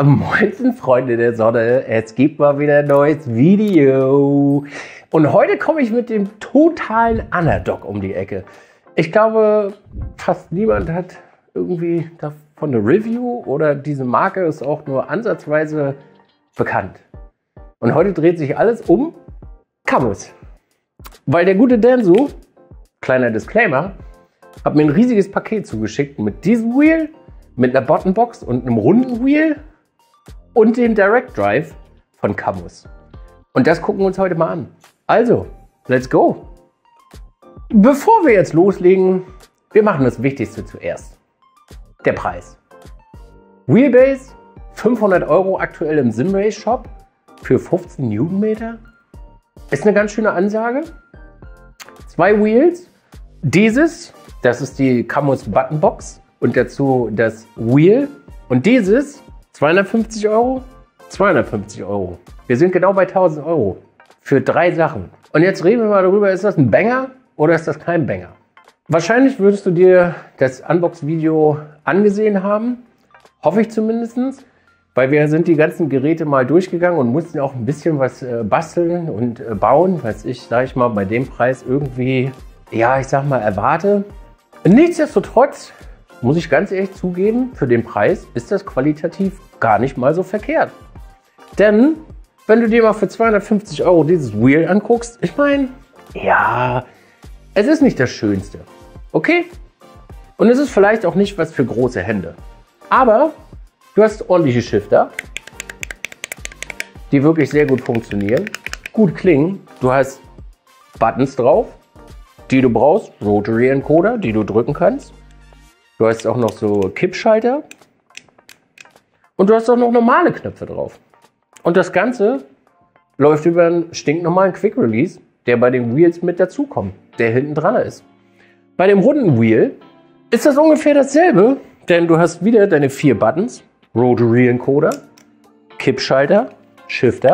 Moinsen, Freunde der Sonne, es gibt mal wieder ein neues Video. Und heute komme ich mit dem totalen Underdog um die Ecke. Ich glaube, fast niemand hat irgendwie davon eine Review oder diese Marke ist auch nur ansatzweise bekannt. Und heute dreht sich alles um Camus. Weil der gute Denso, kleiner Disclaimer, hat mir ein riesiges Paket zugeschickt mit diesem Wheel, mit einer Buttonbox und einem runden Wheel und dem Direct Drive von Camus. Und das gucken wir uns heute mal an. Also, let's go! Bevor wir jetzt loslegen, wir machen das Wichtigste zuerst. Der Preis. Wheelbase, 500 € aktuell im Simrace Shop für 15 Newtonmeter. Ist eine ganz schöne Ansage. 2 Wheels. Dieses, das ist die Camus Buttonbox und dazu das Wheel. Und dieses 250 €, 250 €. Wir sind genau bei 1000 € für 3 Sachen. Und jetzt reden wir mal darüber, ist das ein Banger oder ist das kein Banger? Wahrscheinlich würdest du dir das Unbox-Video angesehen haben, hoffe ich zumindest, weil wir sind die ganzen Geräte mal durchgegangen und mussten auch ein bisschen was basteln und bauen, was ich, sag ich mal, bei dem Preis irgendwie, ja, ich sag mal, erwarte. Nichtsdestotrotz muss ich ganz ehrlich zugeben, für den Preis ist das qualitativ gar nicht mal so verkehrt. Denn, wenn du dir mal für 250 € dieses Wheel anguckst, ich meine, ja, es ist nicht das Schönste, okay? Und es ist vielleicht auch nicht was für große Hände. Aber du hast ordentliche Shifter, die wirklich sehr gut funktionieren, gut klingen. Du hast Buttons drauf, die du brauchst, Rotary Encoder, die du drücken kannst. Du hast auch noch so Kippschalter und du hast auch noch normale Knöpfe drauf. Und das Ganze läuft über einen stinknormalen Quick Release, der bei den Wheels mit dazukommt, der hinten dran ist. Bei dem runden Wheel ist das ungefähr dasselbe, denn du hast wieder deine 4 Buttons, Rotary Encoder, Kippschalter, Shifter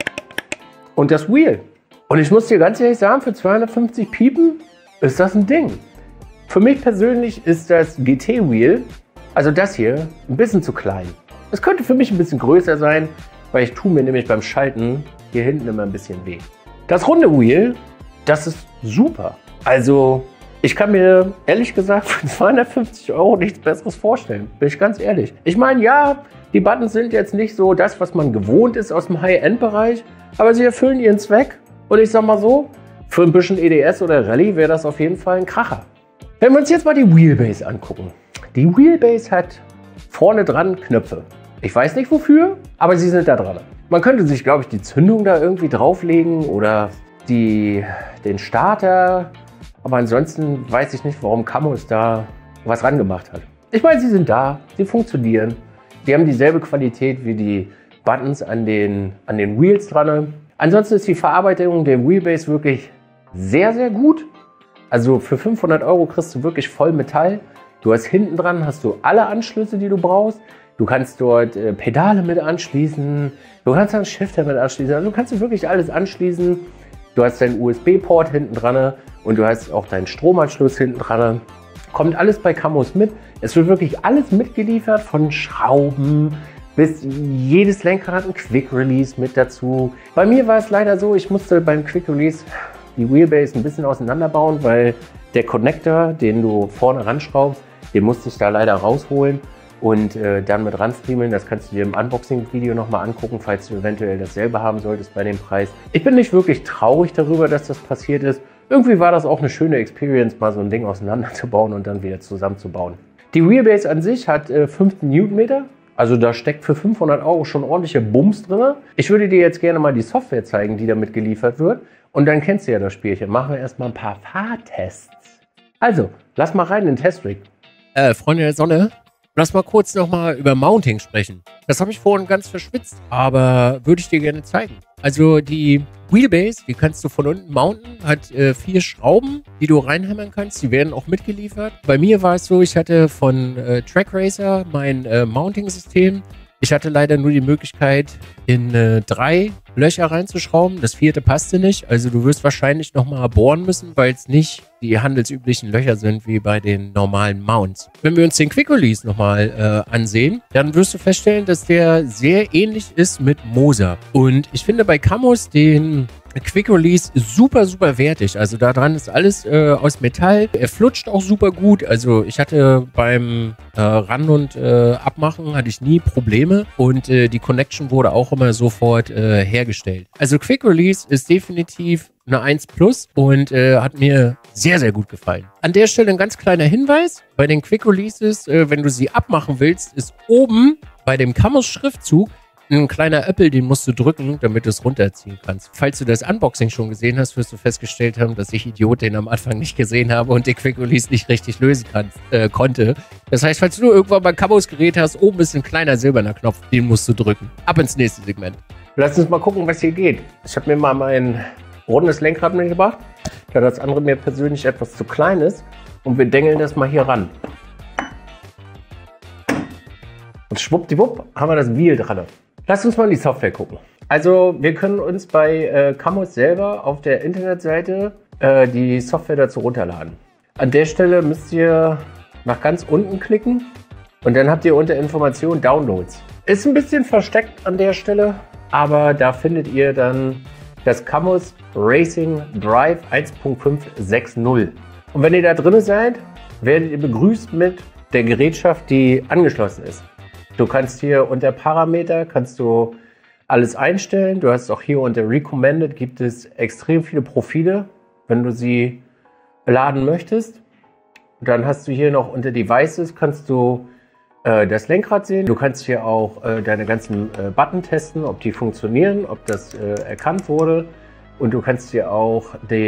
und das Wheel. Und ich muss dir ganz ehrlich sagen, für 250 Piepen ist das ein Ding. Für mich persönlich ist das GT-Wheel, also das hier, ein bisschen zu klein. Es könnte für mich ein bisschen größer sein, weil ich tue mir nämlich beim Schalten hier hinten immer ein bisschen weh. Das runde Wheel, das ist super. Also ich kann mir ehrlich gesagt für 250 € nichts Besseres vorstellen, bin ich ganz ehrlich. Ich meine, ja, die Buttons sind jetzt nicht so das, was man gewohnt ist aus dem High-End-Bereich, aber sie erfüllen ihren Zweck. Und ich sag mal so, für ein bisschen EDS oder Rallye wäre das auf jeden Fall ein Kracher. Wenn wir uns jetzt mal die Wheelbase angucken. Die Wheelbase hat vorne dran Knöpfe. Ich weiß nicht wofür, aber sie sind da dran. Man könnte sich, glaube ich, die Zündung da irgendwie drauflegen oder den Starter. Aber ansonsten weiß ich nicht, warum Camus da was ran gemacht hat. Ich meine, sie sind da, sie funktionieren. Die haben dieselbe Qualität wie die Buttons an den Wheels dran. Ansonsten ist die Verarbeitung der Wheelbase wirklich sehr, sehr gut. Also für 500 € kriegst du wirklich voll Metall. Du hast hinten dran alle Anschlüsse, die du brauchst. Du kannst dort Pedale mit anschließen. Du kannst einen Shifter mit anschließen. Also du kannst wirklich alles anschließen. Du hast deinen USB-Port hinten dran und du hast auch deinen Stromanschluss hinten dran. Kommt alles bei Camus mit. Es wird wirklich alles mitgeliefert, von Schrauben bis jedes Lenkrad hat ein Quick Release mit dazu. Bei mir war es leider so, ich musste beim Quick Release die Wheelbase ein bisschen auseinanderbauen, weil der Connector, den du vorne ranschraubst, den musste ich da leider rausholen und dann mit ranfriemeln. Das kannst du dir im Unboxing-Video nochmal angucken, falls du eventuell dasselbe haben solltest bei dem Preis. Ich bin nicht wirklich traurig darüber, dass das passiert ist. Irgendwie war das auch eine schöne Experience, mal so ein Ding auseinanderzubauen und dann wieder zusammenzubauen. Die Wheelbase an sich hat 15 Newtonmeter. Also da steckt für 500 € schon ordentlicher Bums drin. Ich würde dir jetzt gerne mal die Software zeigen, die damit geliefert wird. Und dann kennst du ja das Spielchen. Machen wir erstmal ein paar Fahrtests. Also, lass mal rein in den Testrig. Freunde der Sonne, lass mal kurz nochmal über Mounting sprechen. Das habe ich vorhin ganz verschwitzt, aber würde ich dir gerne zeigen. Also die Wheelbase, die kannst du von unten mounten, hat 4 Schrauben, die du reinhämmern kannst. Die werden auch mitgeliefert. Bei mir war es so, ich hatte von Track Racer mein Mounting-System Ich hatte leider nur die Möglichkeit, in 3 Löcher reinzuschrauben. Das 4. passte nicht. Also du wirst wahrscheinlich nochmal bohren müssen, weil es nicht die handelsüblichen Löcher sind wie bei den normalen Mounts. Wenn wir uns den Quick Release nochmal ansehen, dann wirst du feststellen, dass der sehr ähnlich ist mit Moser. Und ich finde bei Kamos den Quick Release super, super wertig. Also da dran ist alles aus Metall. Er flutscht auch super gut. Also ich hatte beim Ran- und Abmachen hatte ich nie Probleme. Und die Connection wurde auch immer sofort hergestellt. Also Quick Release ist definitiv eine 1+ und hat mir sehr, sehr gut gefallen. An der Stelle ein ganz kleiner Hinweis. Bei den Quick Releases, wenn du sie abmachen willst, ist oben bei dem Kamos-Schriftzug ein kleiner Apple, den musst du drücken, damit du es runterziehen kannst. Falls du das Unboxing schon gesehen hast, wirst du festgestellt haben, dass ich Idiot den am Anfang nicht gesehen habe und den Quick Release nicht richtig lösen konnte. Das heißt, falls du irgendwann mal ein Kamos-Gerät hast, oben ist ein kleiner silberner Knopf, den musst du drücken. Ab ins nächste Segment. Lass uns mal gucken, was hier geht. Ich habe mir mal mein rundes Lenkrad mitgebracht, da das andere mir persönlich etwas zu klein ist. Und wir dengeln das mal hier ran. Und schwuppdiwupp haben wir das Wheel dran. Lass uns mal in die Software gucken. Also wir können uns bei Kamos selber auf der Internetseite die Software dazu runterladen. An der Stelle müsst ihr nach ganz unten klicken und dann habt ihr unter Informationen Downloads. Ist ein bisschen versteckt an der Stelle, aber da findet ihr dann das Kamos Racing Drive 1.560. Und wenn ihr da drin seid, werdet ihr begrüßt mit der Gerätschaft, die angeschlossen ist. Du kannst hier unter Parameter kannst du alles einstellen. Du hast auch hier unter Recommended gibt es extrem viele Profile, wenn du sie laden möchtest. Dann hast du hier noch unter Devices kannst du das Lenkrad sehen. Du kannst hier auch deine ganzen Button testen, ob die funktionieren, ob das erkannt wurde. Und du kannst hier auch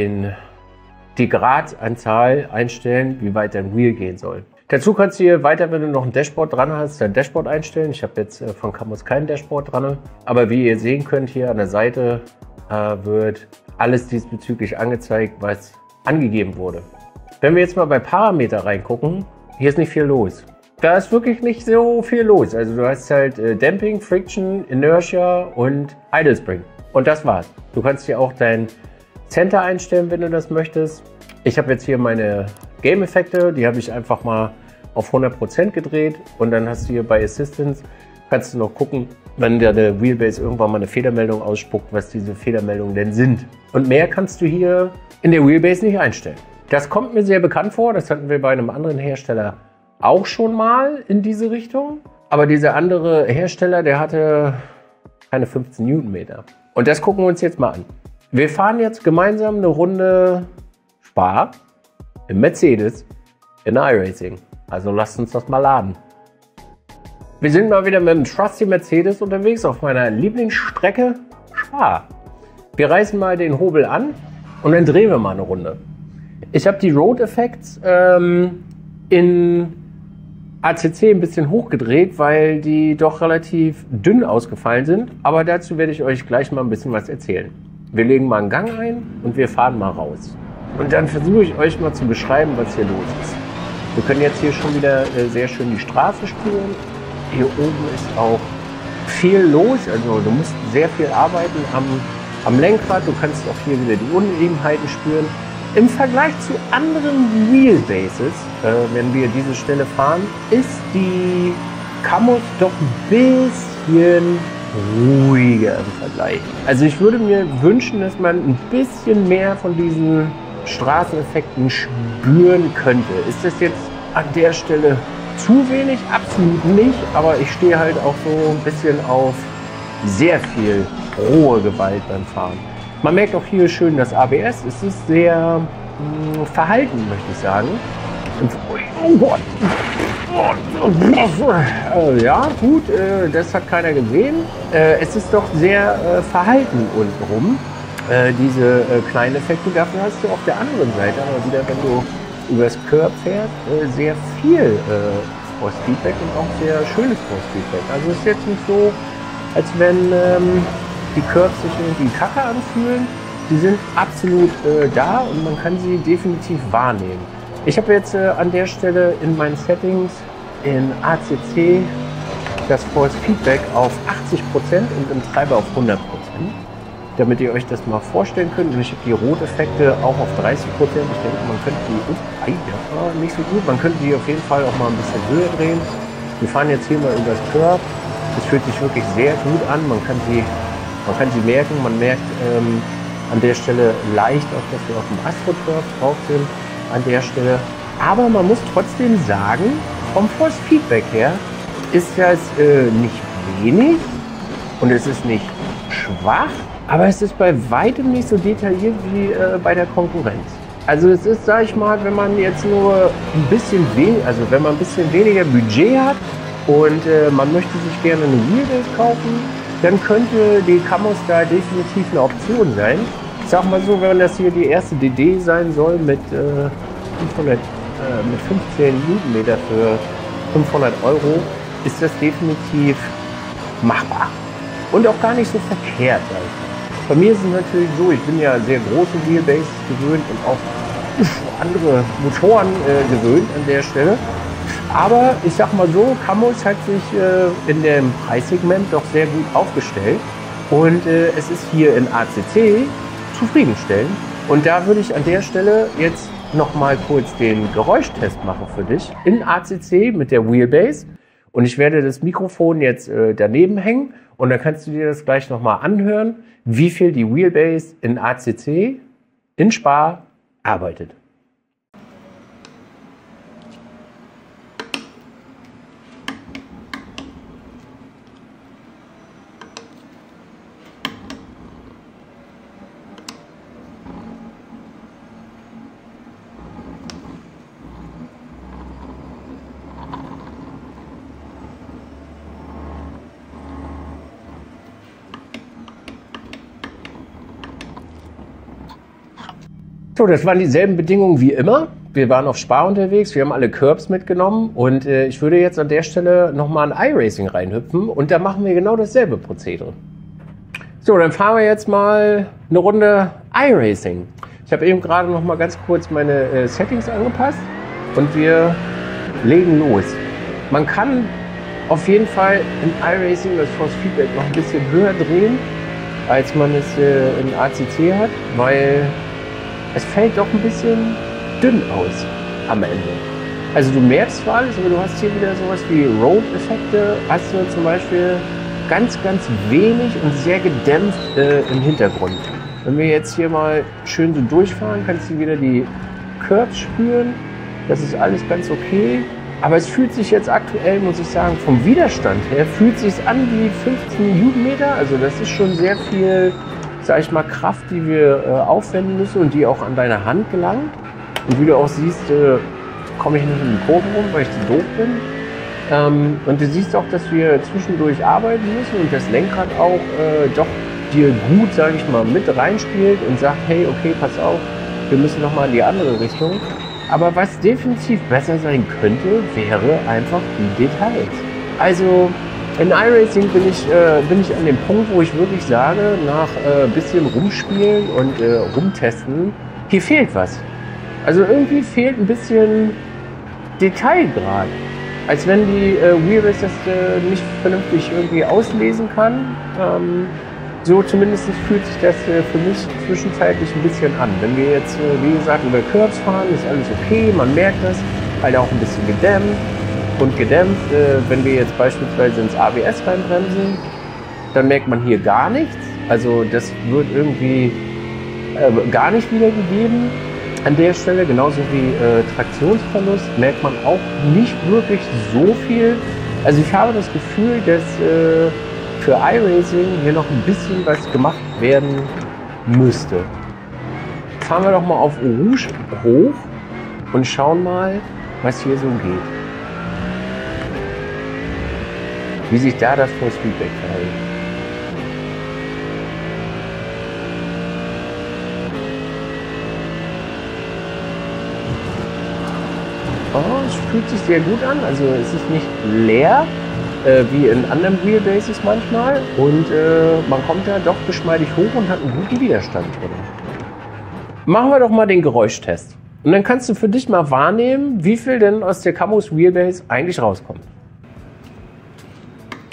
die Gradanzahl einstellen, wie weit dein Wheel gehen soll. Dazu kannst du hier weiter, wenn du noch ein Dashboard dran hast, dein Dashboard einstellen. Ich habe jetzt von Kamos kein Dashboard dran. Aber wie ihr sehen könnt, hier an der Seite wird alles diesbezüglich angezeigt, was angegeben wurde. Wenn wir jetzt mal bei Parameter reingucken, hier ist nicht viel los. Da ist wirklich nicht so viel los. Also du hast halt Damping, Friction, Inertia und Idle Spring. Und das war's. Du kannst hier auch dein Center einstellen, wenn du das möchtest. Ich habe jetzt hier meine Game-Effekte, die habe ich einfach mal auf 100% gedreht. Und dann hast du hier bei Assistance, kannst du noch gucken, wenn der Wheelbase irgendwann mal eine Fehlermeldung ausspuckt, was diese Fehlermeldungen denn sind. Und mehr kannst du hier in der Wheelbase nicht einstellen. Das kommt mir sehr bekannt vor. Das hatten wir bei einem anderen Hersteller auch schon mal in diese Richtung. Aber dieser andere Hersteller, der hatte keine 15 Newtonmeter. Und das gucken wir uns jetzt mal an. Wir fahren jetzt gemeinsam eine Runde Spa im Mercedes in iRacing. Also lasst uns das mal laden. Wir sind mal wieder mit dem Trusty Mercedes unterwegs auf meiner Lieblingsstrecke Spa. Wir reißen mal den Hobel an und dann drehen wir mal eine Runde. Ich habe die Road Effects in ACC ein bisschen hochgedreht, weil die doch relativ dünn ausgefallen sind. Aber dazu werde ich euch gleich mal ein bisschen was erzählen. Wir legen mal einen Gang ein und wir fahren mal raus. Und dann versuche ich euch mal zu beschreiben, was hier los ist. Wir können jetzt hier schon wieder sehr schön die Straße spüren. Hier oben ist auch viel los, also du musst sehr viel arbeiten am Lenkrad. Du kannst auch hier wieder die Unebenheiten spüren. Im Vergleich zu anderen Wheelbases, wenn wir diese Stelle fahren, ist die Kamos doch ein bisschen ruhiger im Vergleich. Also ich würde mir wünschen, dass man ein bisschen mehr von diesen Straßeneffekten spüren könnte. Ist das jetzt an der Stelle zu wenig? Absolut nicht, aber ich stehe halt auch so ein bisschen auf sehr viel rohe Gewalt beim Fahren. Man merkt auch hier schön das ABS. Es ist sehr verhalten, möchte ich sagen. Oh Gott! Ja, gut, das hat keiner gesehen. Es ist doch sehr verhalten untenrum. Diese kleinen Effekte, dafür hast du auf der anderen Seite aber wieder, wenn du übers Curb fährst, sehr viel Force-Feedback und auch sehr schönes Force-Feedback. Also es ist jetzt nicht so, als wenn die Curbs sich irgendwie kacke anfühlen. Die sind absolut da und man kann sie definitiv wahrnehmen. Ich habe jetzt an der Stelle in meinen Settings in ACC das Force Feedback auf 80% und im Treiber auf 100%. Damit ihr euch das mal vorstellen könnt. Und ich habe die Roteffekte auch auf 30%. Ich denke, man könnte die, nicht so gut, man könnte die auf jeden Fall auch mal ein bisschen höher drehen. Wir fahren jetzt hier mal übers Curb. Das fühlt sich wirklich sehr gut an. Man kann sie merken. Man merkt an der Stelle leicht auch, dass wir auf dem AstroTurf drauf sind. An der Stelle. Aber man muss trotzdem sagen, vom Force Feedback her ist das nicht wenig und es ist nicht schwach, aber es ist bei weitem nicht so detailliert wie bei der Konkurrenz. Also es ist, sag ich mal, wenn man jetzt nur ein bisschen weniger Budget hat und man möchte sich gerne eine Wheelbase kaufen, dann könnte die Camostar definitiv eine Option sein. Ich sag mal so, wenn das hier die erste DD sein soll mit 15 Newtonmeter für 500 Euro, ist das definitiv machbar. Und auch gar nicht so verkehrt. Bei mir ist es natürlich so, ich bin ja sehr große Wheelbases gewöhnt und auch andere Motoren gewöhnt an der Stelle. Aber ich sag mal so, Camos hat sich in dem Preissegment doch sehr gut aufgestellt. Und es ist hier in ACC zufriedenstellend. Und da würde ich an der Stelle jetzt noch mal kurz den Geräuschtest machen für dich in ACC mit der Wheelbase. Und ich werde das Mikrofon jetzt daneben hängen und dann kannst du dir das gleich noch mal anhören, wie viel die Wheelbase in ACC in Spa arbeitet. So, das waren dieselben Bedingungen wie immer. Wir waren auf Spa unterwegs, wir haben alle Curbs mitgenommen und ich würde jetzt an der Stelle nochmal ein iRacing reinhüpfen und da machen wir genau dasselbe Prozedere. So, dann fahren wir jetzt mal eine Runde iRacing. Ich habe eben gerade noch mal ganz kurz meine Settings angepasst und wir legen los. Man kann auf jeden Fall in iRacing das Force Feedback noch ein bisschen höher drehen, als man es in ACC hat, weil es fällt doch ein bisschen dünn aus am Ende. Also du merkst zwar alles, aber du hast hier wieder sowas wie Road-Effekte, hast du zum Beispiel ganz, ganz wenig und sehr gedämpft im Hintergrund. Wenn wir jetzt hier mal schön so durchfahren, kannst du wieder die Curbs spüren. Das ist alles ganz okay. Aber es fühlt sich jetzt aktuell, muss ich sagen, vom Widerstand her, fühlt sich an wie 15 Newtonmeter. Also das ist schon sehr viel, sag ich mal, Kraft, die wir aufwenden müssen und die auch an deine Hand gelangt. Und wie du auch siehst, komme ich nicht in die Kurve rum, weil ich zu doof bin. Und du siehst auch, dass wir zwischendurch arbeiten müssen und das Lenkrad auch doch dir gut, sage ich mal, mit reinspielt und sagt, hey, okay, pass auf, wir müssen nochmal in die andere Richtung. Aber was definitiv besser sein könnte, wäre einfach die Details. Also in iRacing bin ich an dem Punkt, wo ich wirklich sage, nach bisschen rumspielen und rumtesten, hier fehlt was. Also irgendwie fehlt ein bisschen Detailgrad. Als wenn die Wheelbase das nicht vernünftig irgendwie auslesen kann. So zumindest fühlt sich das für mich zwischenzeitlich ein bisschen an. Wenn wir jetzt, wie gesagt, über Curbs fahren, ist alles okay, man merkt das, halt auch ein bisschen gedämpft. Und gedämpft, wenn wir jetzt beispielsweise ins ABS reinbremsen, dann merkt man hier gar nichts. Also das wird irgendwie gar nicht wiedergegeben an der Stelle. Genauso wie Traktionsverlust merkt man auch nicht wirklich so viel. Also ich habe das Gefühl, dass für iRacing hier noch ein bisschen was gemacht werden müsste. Fahren wir doch mal auf Rouge hoch und schauen mal, was hier so geht. Wie sich da das Force Feedback verhält. Oh, es fühlt sich sehr gut an. Also es ist nicht leer, wie in anderen Wheelbases manchmal. Und man kommt da doch geschmeidig hoch und hat einen guten Widerstand drin. Machen wir doch mal den Geräuschtest. Und dann kannst du für dich mal wahrnehmen, wie viel denn aus der Camos Wheelbase eigentlich rauskommt.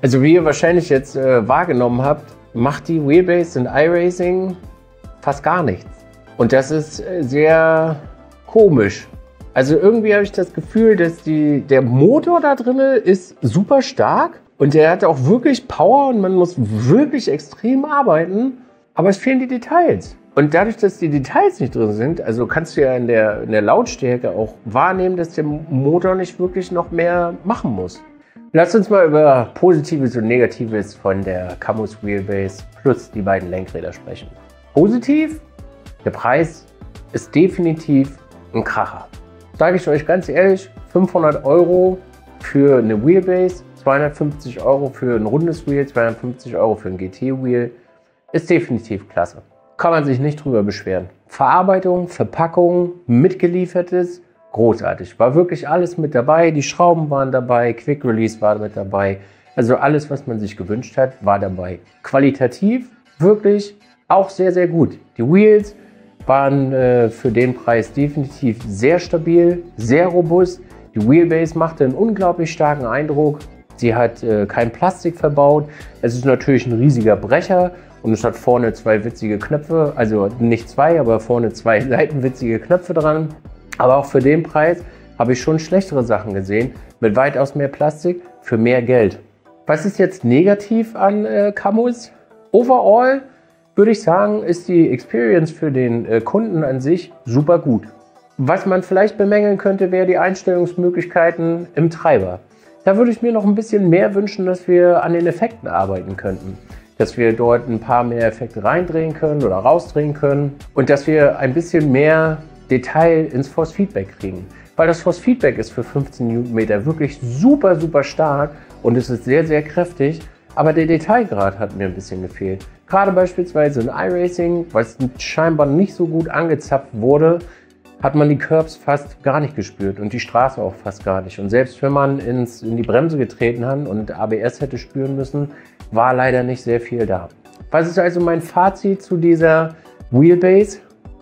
Also wie ihr wahrscheinlich jetzt wahrgenommen habt, macht die Wheelbase in iRacing fast gar nichts. Und das ist sehr komisch. Also irgendwie habe ich das Gefühl, dass der Motor da drin ist super stark und der hat auch wirklich Power und man muss wirklich extrem arbeiten, aber es fehlen die Details. Und dadurch, dass die Details nicht drin sind, also kannst du ja in der Lautstärke auch wahrnehmen, dass der Motor nicht wirklich noch mehr machen muss. Lass uns mal über Positives und Negatives von der Camus Wheelbase plus die beiden Lenkräder sprechen. Positiv, der Preis ist definitiv ein Kracher. Sage ich euch ganz ehrlich, 500 € für eine Wheelbase, 250 € für ein rundes Wheel, 250 € für ein GT-Wheel, ist definitiv klasse. Kann man sich nicht drüber beschweren. Verarbeitung, Verpackung, mitgeliefertes, großartig. War wirklich alles mit dabei, die Schrauben waren dabei, Quick Release war mit dabei. Also alles, was man sich gewünscht hat, war dabei. Qualitativ wirklich auch sehr, sehr gut. Die Wheels waren für den Preis definitiv sehr stabil, sehr robust. Die Wheelbase machte einen unglaublich starken Eindruck. Sie hat kein Plastik verbaut. Es ist natürlich ein riesiger Brecher und es hat vorne zwei witzige Knöpfe, also nicht zwei, aber vorne zwei seitenwitzige Knöpfe dran. Aber auch für den Preis habe ich schon schlechtere Sachen gesehen, mit weitaus mehr Plastik für mehr Geld. Was ist jetzt negativ an Camus? Overall würde ich sagen, ist die Experience für den Kunden an sich super gut. Was man vielleicht bemängeln könnte, wäre die Einstellungsmöglichkeiten im Treiber. Da würde ich mir noch ein bisschen mehr wünschen, dass wir an den Effekten arbeiten könnten. Dass wir dort ein paar mehr Effekte reindrehen können oder rausdrehen können und dass wir ein bisschen mehr Detail ins Force Feedback kriegen. Weil das Force Feedback ist für 15 Newtonmeter wirklich super, super stark und es ist sehr, sehr kräftig. Aber der Detailgrad hat mir ein bisschen gefehlt. Gerade beispielsweise in iRacing, weil es scheinbar nicht so gut angezapft wurde, hat man die Curbs fast gar nicht gespürt und die Straße auch fast gar nicht. Und selbst wenn man in die Bremse getreten hat und ABS hätte spüren müssen, war leider nicht sehr viel da. Was ist also mein Fazit zu dieser Wheelbase?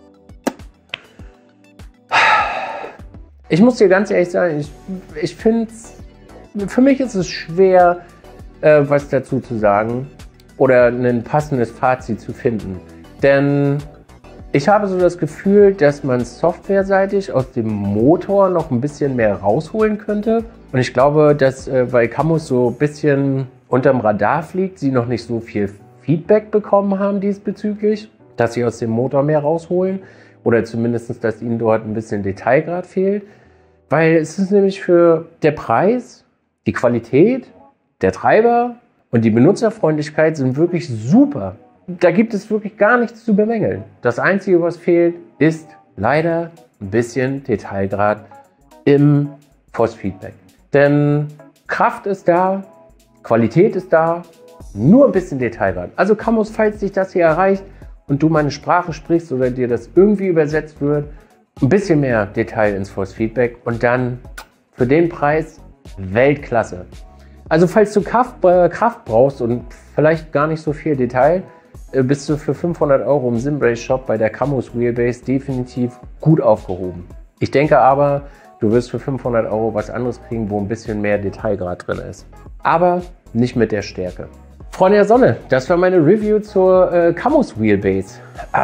Ich muss dir ganz ehrlich sagen, ich finde es, für mich ist es schwer, was dazu zu sagen oder ein passendes Fazit zu finden. Denn ich habe so das Gefühl, dass man softwareseitig aus dem Motor noch ein bisschen mehr rausholen könnte. Und ich glaube, dass weil Camus so ein bisschen unterm Radar fliegt, sie noch nicht so viel Feedback bekommen haben diesbezüglich, dass sie aus dem Motor mehr rausholen oder zumindest, dass ihnen dort ein bisschen Detailgrad fehlt. Weil es ist nämlich für der Preis, die Qualität, der Treiber und die Benutzerfreundlichkeit sind wirklich super. Da gibt es wirklich gar nichts zu bemängeln. Das Einzige, was fehlt, ist leider ein bisschen Detailgrad im Force Feedback. Denn Kraft ist da, Qualität ist da, nur ein bisschen Detailgrad. Also Camus, falls dich das hier erreicht und du meine Sprache sprichst oder dir das irgendwie übersetzt wird, ein bisschen mehr Detail ins Force Feedback und dann für den Preis Weltklasse. Also falls du Kraft brauchst und vielleicht gar nicht so viel Detail, bist du für 500 € im Simbrace Shop bei der Camus Wheelbase definitiv gut aufgehoben. Ich denke aber, du wirst für 500 € was anderes kriegen, wo ein bisschen mehr Detailgrad drin ist. Aber nicht mit der Stärke. Freunde der Sonne, das war meine Review zur Camus Wheelbase.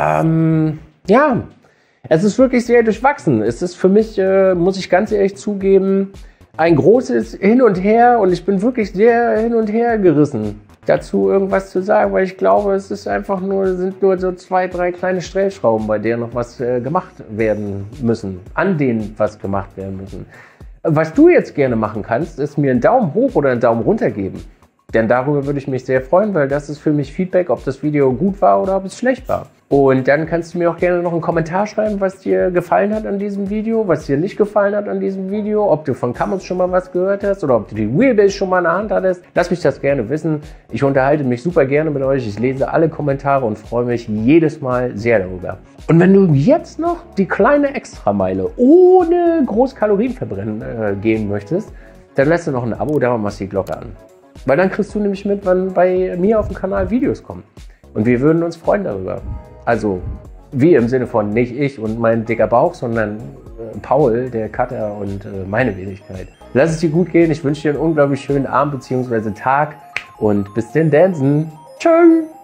Ja, es ist wirklich sehr durchwachsen. Es ist für mich, muss ich ganz ehrlich zugeben, ein großes Hin und Her und ich bin wirklich sehr hin und her gerissen, dazu irgendwas zu sagen, weil ich glaube, es ist einfach sind nur so 2, 3 kleine Stellschrauben, bei denen noch was gemacht werden müssen, an denen was gemacht werden müssen. Was du jetzt gerne machen kannst, ist mir einen Daumen hoch oder einen Daumen runter geben. Denn darüber würde ich mich sehr freuen, weil das ist für mich Feedback, ob das Video gut war oder ob es schlecht war. Und dann kannst du mir auch gerne noch einen Kommentar schreiben, was dir gefallen hat an diesem Video, was dir nicht gefallen hat an diesem Video, ob du von Camus schon mal was gehört hast oder ob du die Wheelbase schon mal in der Hand hattest. Lass mich das gerne wissen. Ich unterhalte mich super gerne mit euch. Ich lese alle Kommentare und freue mich jedes Mal sehr darüber. Und wenn du jetzt noch die kleine Extrameile ohne groß Kalorien verbrennen gehen möchtest, dann lässt du noch ein Abo da und machst die Glocke an. Weil dann kriegst du nämlich mit, wann bei mir auf dem Kanal Videos kommen. Und wir würden uns freuen darüber. Also, wie im Sinne von nicht ich und mein dicker Bauch, sondern Paul, der Cutter und meine Wenigkeit. Lass es dir gut gehen. Ich wünsche dir einen unglaublich schönen Abend bzw. Tag Und bis denn, Dansen. Tschüss.